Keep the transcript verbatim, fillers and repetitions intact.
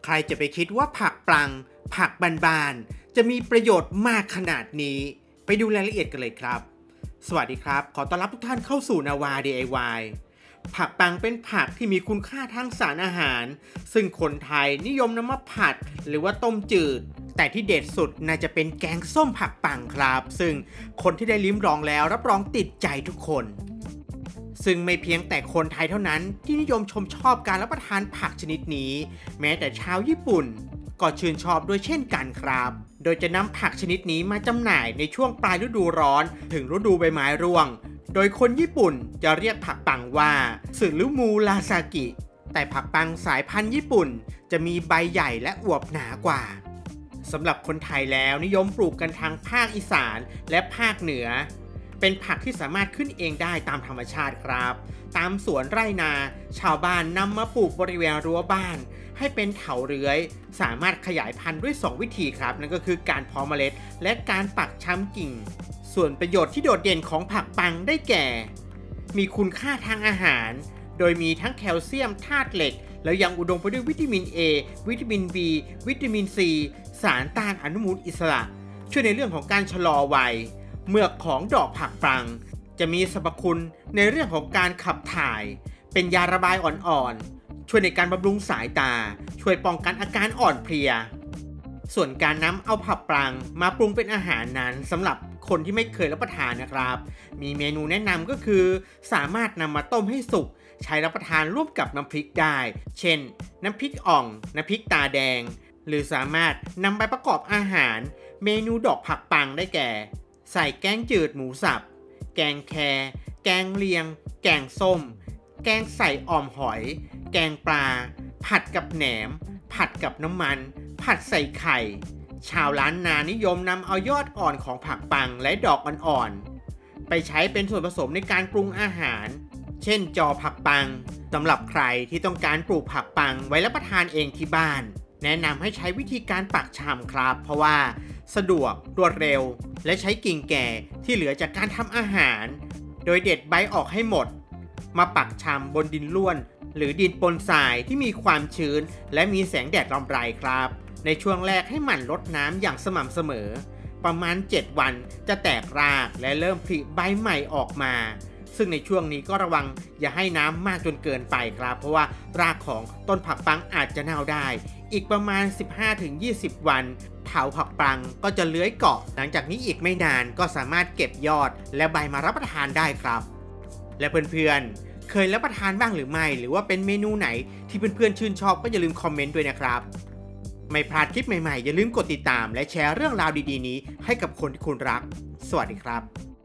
ใครจะไปคิดว่าผักปลังผักบานๆจะมีประโยชน์มากขนาดนี้ไปดูรายละเอียดกันเลยครับสวัสดีครับขอต้อนรับทุกท่านเข้าสู่นาวา ดี ไอ วาย ผักปังเป็นผักที่มีคุณค่าทางสารอาหารซึ่งคนไทยนิยมนำมาผัดหรือว่าต้มจืดแต่ที่เด็ดสุดน่าจะเป็นแกงส้มผักปังครับซึ่งคนที่ได้ลิ้มลองแล้วรับรองติดใจทุกคนซึ่งไม่เพียงแต่คนไทยเท่านั้นที่นิยมชมชอบการรับประทานผักชนิดนี้แม้แต่ชาวญี่ปุ่นก็ชื่นชอบด้วยเช่นกันครับโดยจะนำผักชนิดนี้มาจำหน่ายในช่วงปลายฤดูร้อนถึงฤดูใบไม้ร่วงโดยคนญี่ปุ่นจะเรียกผักปังว่าสึรุมูราซากิแต่ผักปังสายพันธุ์ญี่ปุ่นจะมีใบใหญ่และอวบหนากว่าสำหรับคนไทยแล้วนิยมปลูกกันทางภาคอีสานและภาคเหนือเป็นผักที่สามารถขึ้นเองได้ตามธรรมชาติครับตามสวนไร่นาชาวบ้านนำมาปลูกบริเวณรั้วบ้านให้เป็นเถาเรื้อยสามารถขยายพันธุ์ด้วยสองวิธีครับนั่นก็คือการเพาะเมล็ดและการปักช้ำกิ่งส่วนประโยชน์ที่โดดเด่นของผักปังได้แก่มีคุณค่าทางอาหารโดยมีทั้งแคลเซียมธาตุเหล็กแล้วยังอุดมไปด้วยวิตามิน A วิตามิน B วิตามิน C สารต้านอนุมูลอิสระช่วยในเรื่องของการชะลอวัยเมือกของดอกผักปังจะมีสรรพคุณในเรื่องของการขับถ่ายเป็นยาระบายอ่อนๆช่วยในการบำรุงสายตาช่วยป้องกันอาการอ่อนเพลียส่วนการนำเอาผักปังมาปรุงเป็นอาหารนั้นสำหรับคนที่ไม่เคยรับประทานนะครับมีเมนูแนะนำก็คือสามารถนำมาต้มให้สุกใช้รับประทานร่วมกับน้ำพริกได้เช่นน้ำพริกอ่องน้ำพริกตาแดงหรือสามารถนำไปประกอบอาหารเมนูดอกผักปังได้แก่ใส่แกงจืดหมูสับแกงแคแกงเลียงแกงส้มแกงใส่อ่อมหอยแกงปลาผัดกับแหนมผัดกับน้ำมันผัดใส่ไข่ชาวล้านนานิยมนำเอายอดอ่อนของผักปังและดอกอ่อนๆไปใช้เป็นส่วนผสมในการปรุงอาหารเช่นจอผักปังสำหรับใครที่ต้องการปลูกผักปังไว้รับประทานเองที่บ้านแนะนำให้ใช้วิธีการปักชำครับเพราะว่าสะดวกรวดเร็วและใช้กิ่งแก่ที่เหลือจากการทำอาหารโดยเด็ดใบออกให้หมดมาปักชำบนดินร่วนหรือดินปนทรายที่มีความชื้นและมีแสงแดดรำไรครับในช่วงแรกให้หมั่นรดน้ำอย่างสม่ำเสมอประมาณเจ็ดวันจะแตกรากและเริ่มผลิใบใหม่ออกมาซึ่งในช่วงนี้ก็ระวังอย่าให้น้ำมากจนเกินไปครับเพราะว่ารากของต้นผักปังอาจจะเน่าได้อีกประมาณ สิบห้าถึงยี่สิบ วันเถาผักปังก็จะเลื้อยเกาะหลังจากนี้อีกไม่นานก็สามารถเก็บยอดและใบมารับประทานได้ครับและเพื่อนๆเคยรับประทานบ้างหรือไม่หรือว่าเป็นเมนูไหนที่เพื่อนๆชื่นชอบก็อย่าลืมคอมเมนต์ด้วยนะครับไม่พลาดคลิปใหม่ๆอย่าลืมกดติดตามและแชร์เรื่องราวดีๆนี้ให้กับคนที่คุณรักสวัสดีครับ